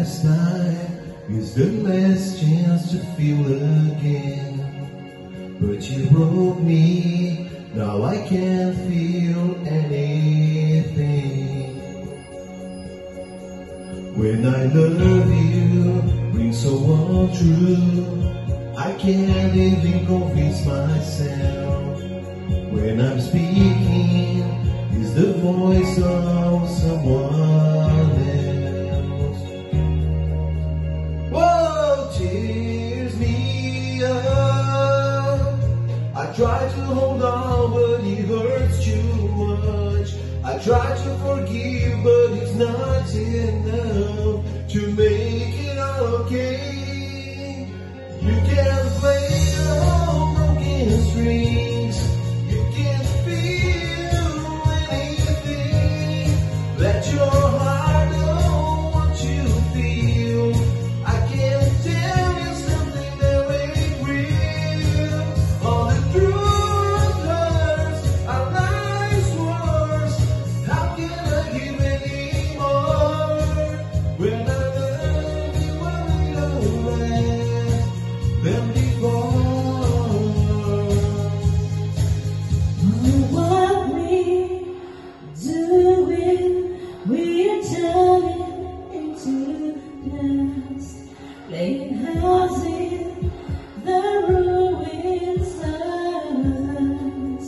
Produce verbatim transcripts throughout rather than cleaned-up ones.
last night is the last chance to feel again. But you broke me, now I can't feel anything. When I love you, rings so untrue, I can't even convince myself. When I'm speaking, is the voice of someone else. Whoa, tears me up. I try to hold on, but it hurts too much. I try to forgive, but it's not enough to make it okay. You can't play on broken strings. You can't feel anything that your heart don't want you to feel. I can't tell you something that ain't real. All the truth hurts, our lives worse. How can I give any more when I love you a little less than before? What we doing, we're turning into dust, laying houses, the ruins us,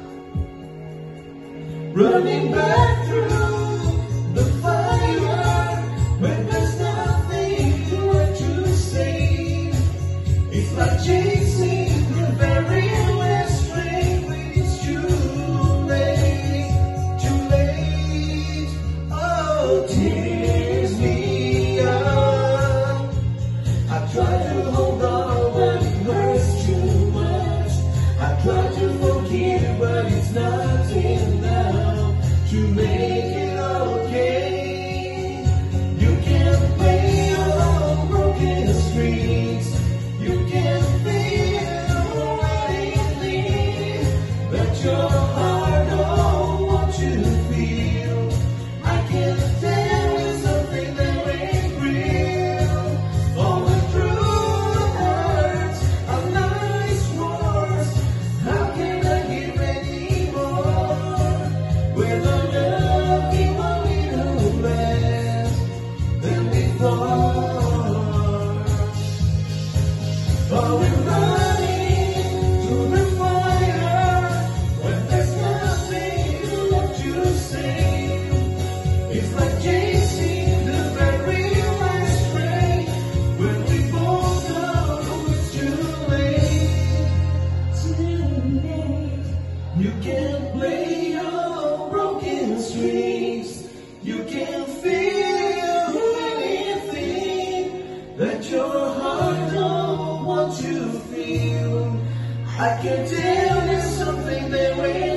Running back through the fire when there's nothing left to say. It's like chasing the very last train when it's too late, too late. Oh, tears me up. I try to hold on, but it hurts too much. I try to forgive, but it's not enough to make it okay. You can't play on broken strings. You can't feel anything that your heart don't want you to feel. I can't tell you something that ain't real. All the truth hurts, our lives worse. How can I give any more when I love you a little less than before? Are we running through the fire when there's nothing left to say? It's like chasing the very last train when we both know it's too late. too late. You can't play your broken strings. You can't feel anything that your heart don't want you to feel. I can tell you something that way.